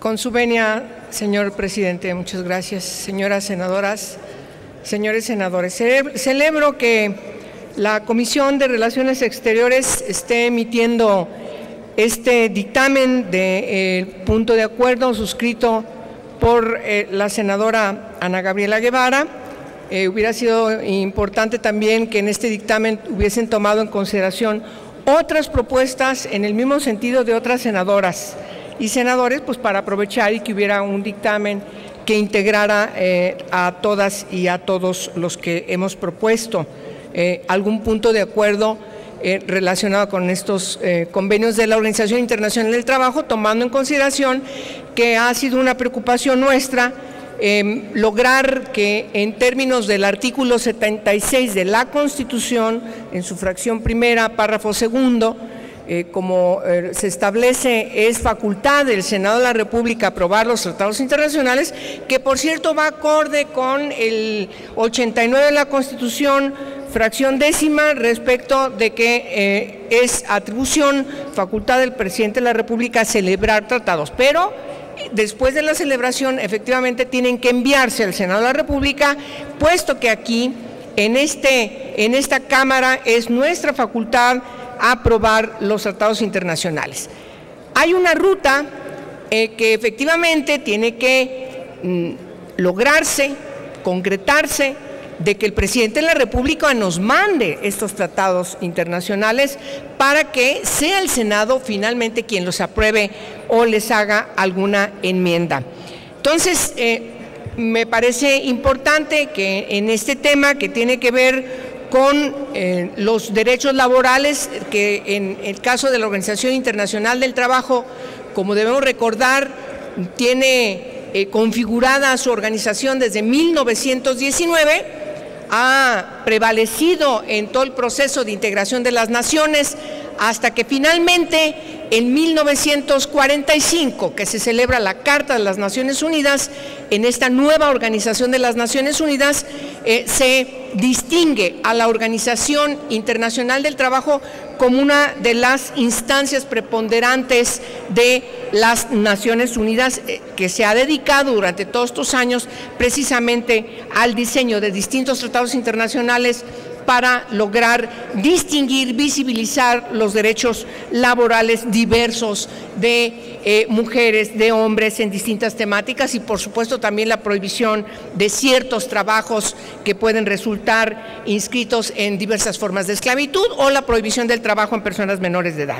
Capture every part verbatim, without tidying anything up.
Con su venia, señor presidente, muchas gracias. Señoras senadoras, señores senadores, celebro que la Comisión de Relaciones Exteriores esté emitiendo este dictamen de eh, punto de acuerdo suscrito por eh, la senadora Ana Gabriela Guevara. Eh, hubiera sido importante también que en este dictamen hubiesen tomado en consideración otras propuestas en el mismo sentido de otras senadoras y senadores, pues para aprovechar y que hubiera un dictamen que integrara eh, a todas y a todos los que hemos propuesto eh, algún punto de acuerdo eh, relacionado con estos eh, convenios de la Organización Internacional del Trabajo, tomando en consideración que ha sido una preocupación nuestra eh, lograr que en términos del artículo setenta y seis de la Constitución, en su fracción primera, párrafo segundo, Eh, como eh, se establece, es facultad del Senado de la República aprobar los tratados internacionales, que por cierto va acorde con el ochenta y nueve de la Constitución, fracción décima, respecto de que eh, es atribución, facultad del presidente de la República celebrar tratados, pero después de la celebración efectivamente tienen que enviarse al Senado de la República, puesto que aquí en, este, en esta Cámara es nuestra facultad aprobar los tratados internacionales. Hay una ruta eh, que efectivamente tiene que mm, lograrse, concretarse, de que el presidente de la República nos mande estos tratados internacionales para que sea el Senado finalmente quien los apruebe o les haga alguna enmienda. Entonces, eh, me parece importante que en este tema que tiene que ver con eh, los derechos laborales, que en el caso de la Organización Internacional del Trabajo, como debemos recordar, tiene eh, configurada su organización desde mil novecientos diecinueve, ha prevalecido en todo el proceso de integración de las naciones, hasta que finalmente en mil novecientos cuarenta y cinco, que se celebra la Carta de las Naciones Unidas, en esta nueva organización de las Naciones Unidas eh, se distingue a la Organización Internacional del Trabajo como una de las instancias preponderantes de las Naciones Unidas, eh, que se ha dedicado durante todos estos años precisamente al diseño de distintos tratados internacionales para lograr distinguir, visibilizar los derechos laborales diversos de eh, mujeres, de hombres en distintas temáticas y por supuesto también la prohibición de ciertos trabajos que pueden resultar inscritos en diversas formas de esclavitud o la prohibición del trabajo en personas menores de edad.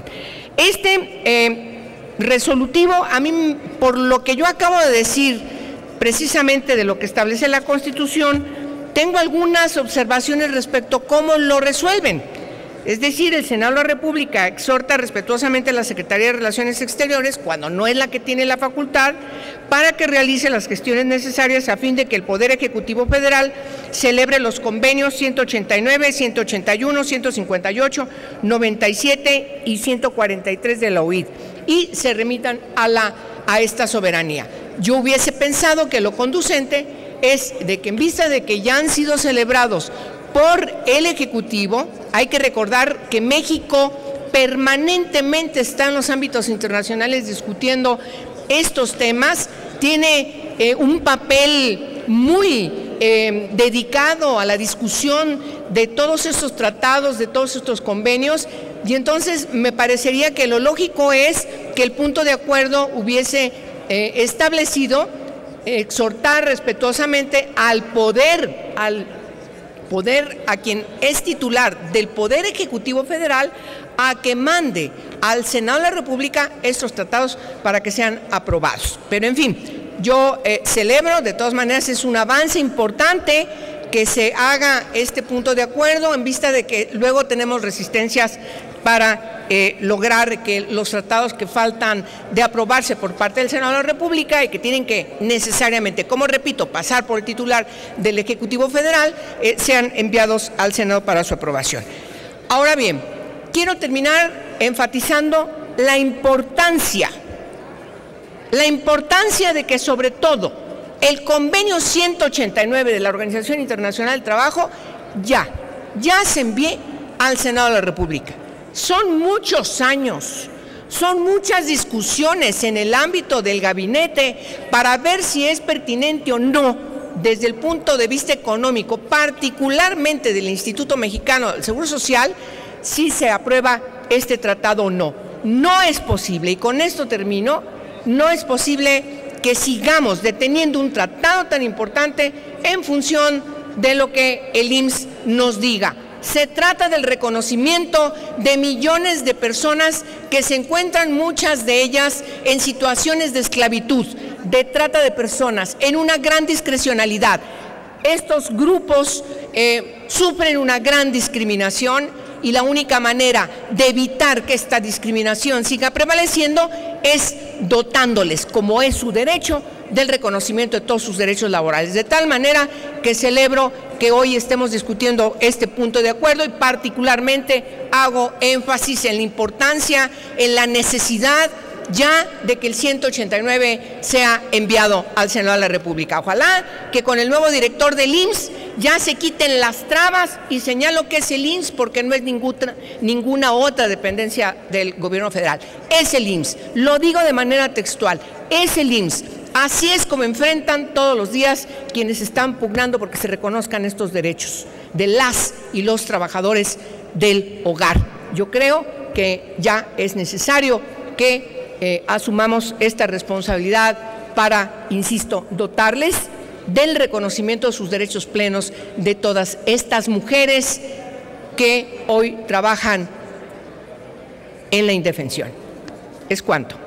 Este eh, resolutivo, a mí, por lo que yo acabo de decir, precisamente de lo que establece la Constitución, tengo algunas observaciones respecto a cómo lo resuelven. Es decir, el Senado de la República exhorta respetuosamente a la Secretaría de Relaciones Exteriores, cuando no es la que tiene la facultad, para que realice las gestiones necesarias a fin de que el Poder Ejecutivo Federal celebre los convenios ciento ochenta y nueve, ciento ochenta y uno, ciento cincuenta y ocho, noventa y siete y ciento cuarenta y tres de la O I D y se remitan a, la, a esta soberanía. Yo hubiese pensado que lo conducente es de que en vista de que ya han sido celebrados por el Ejecutivo, hay que recordar que México permanentemente está en los ámbitos internacionales discutiendo estos temas, tiene eh, un papel muy eh, dedicado a la discusión de todos estos tratados, de todos estos convenios, y entonces me parecería que lo lógico es que el punto de acuerdo hubiese eh, establecido exhortar respetuosamente al poder, al poder a quien es titular del Poder Ejecutivo Federal, a que mande al Senado de la República estos tratados para que sean aprobados. Pero en fin, yo eh, celebro, de todas maneras es un avance importante que se haga este punto de acuerdo en vista de que luego tenemos resistencias para eh, lograr que los tratados que faltan de aprobarse por parte del Senado de la República y que tienen que necesariamente, como repito, pasar por el titular del Ejecutivo Federal, eh, sean enviados al Senado para su aprobación. Ahora bien, quiero terminar enfatizando la importancia, la importancia de que sobre todo el convenio ciento ochenta y nueve de la Organización Internacional del Trabajo ya, ya se envíe al Senado de la República. Son muchos años, Son muchas discusiones en el ámbito del gabinete para ver si es pertinente o no, desde el punto de vista económico, particularmente del Instituto Mexicano del Seguro Social, si se aprueba este tratado o no. No es posible, y con esto termino, no es posible que sigamos deteniendo un tratado tan importante en función de lo que el I M S S nos diga. Se trata del reconocimiento de millones de personas que se encuentran, muchas de ellas, en situaciones de esclavitud, de trata de personas, en una gran discrecionalidad. Estos grupos eh, sufren una gran discriminación y la única manera de evitar que esta discriminación siga prevaleciendo es dotándoles, como es su derecho, del reconocimiento de todos sus derechos laborales. De tal manera que celebro que hoy estemos discutiendo este punto de acuerdo y particularmente hago énfasis en la importancia, en la necesidad ya de que el ciento ochenta y nueve sea enviado al Senado de la República. Ojalá que con el nuevo director del I M S S ya se quiten las trabas, y señalo que es el I M S S porque no es ninguna, ninguna otra dependencia del gobierno federal, es el I M S S. Lo digo de manera textual, es el I M S S. Así es como enfrentan todos los días quienes están pugnando porque se reconozcan estos derechos de las y los trabajadores del hogar. Yo creo que ya es necesario que eh, asumamos esta responsabilidad para, insisto, dotarles del reconocimiento de sus derechos plenos de todas estas mujeres que hoy trabajan en la indefensión. Es cuanto.